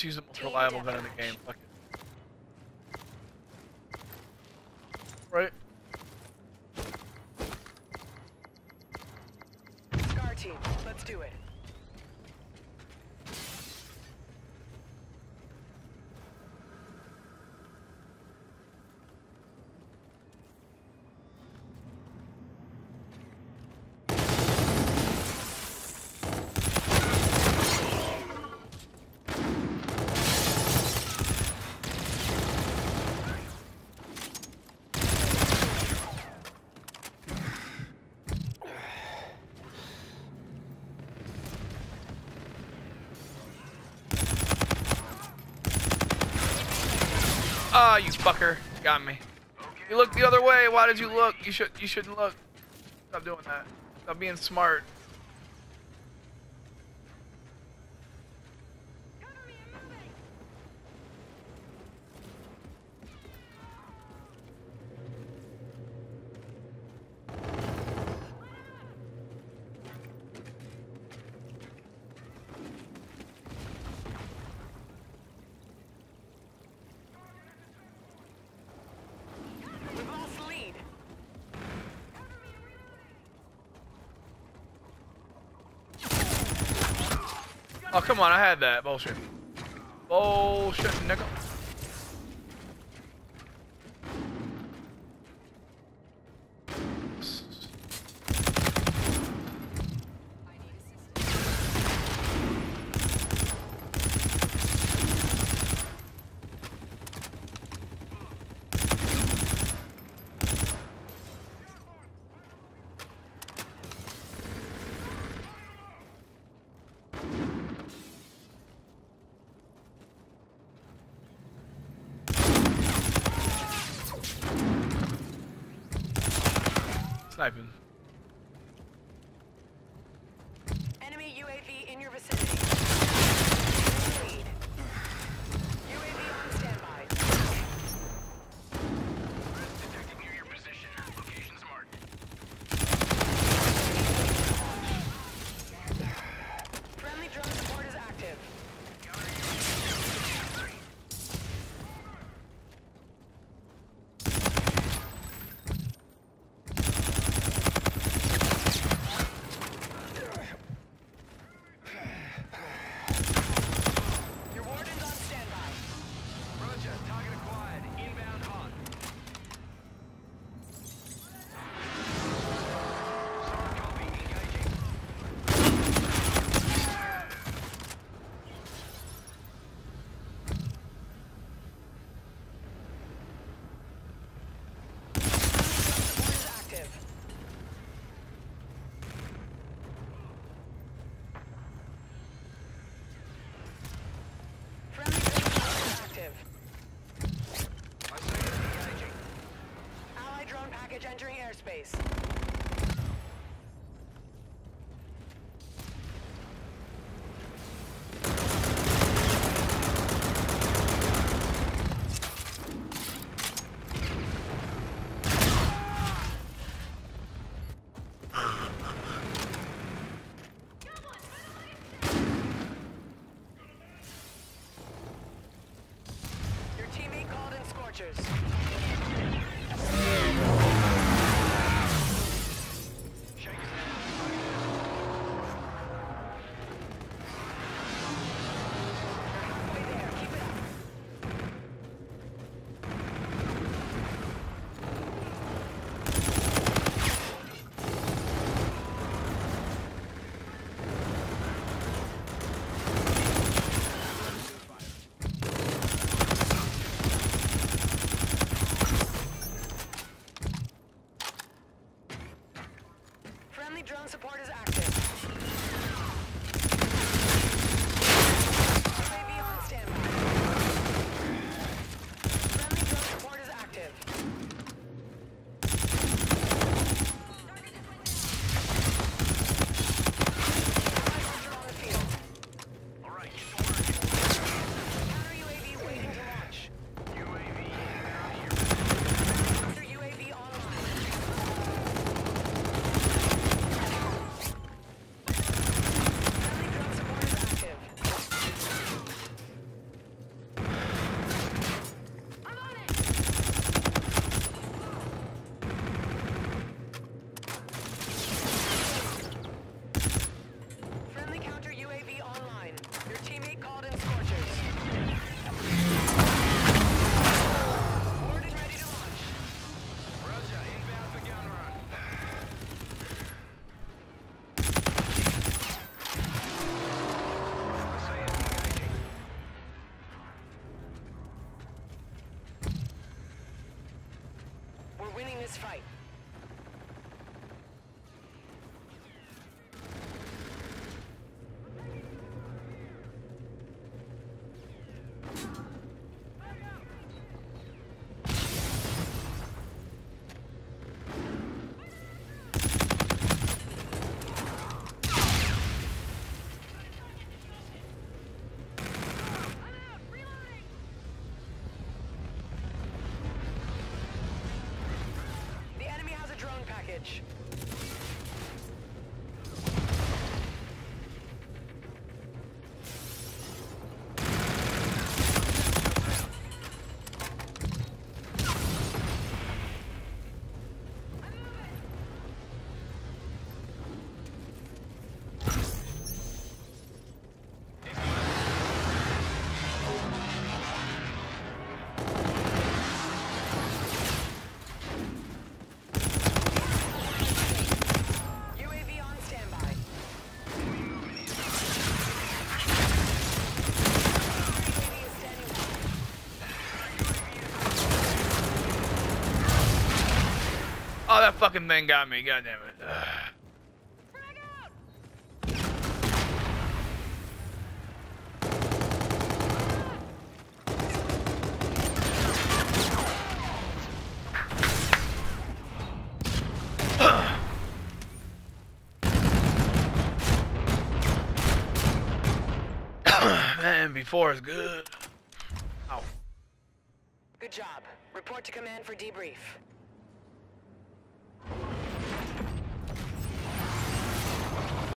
use the most reliable gun in the game. Fuck it. Right? Scar team, let's do it. Ah, you fucker. Got me. You looked the other way. Why did you look? You shouldn't look. Stop doing that. Stop being smart. We've lost the lead. Oh, come on. I had that. Bullshit. Bullshit, nigga. Sniping. Enemy UAV in your vicinity. Lead. UAV on standby. Detecting near your position. Location's marked. Friendly drone support is active. Your warden's on standby. Roger. Target acquired. Inbound hot. Solid copy. Engaging. Support is active. Friendly drone support is active. I see it. Engaging. Allied drone package entering airspace. Your teammate called in scorchers. Shake it down. Halfway there. Keep it up. Friendly drone support is active. UAV on standby. Friendly drone support is active. Allied soldier on the field. All right. Get to work. Counter UAV waiting to launch. UAV inbound here. Counter UAV online. fucking thing got me. God damn it. Ugh. Man, before is good. Ow. Good job. Report to command for debrief.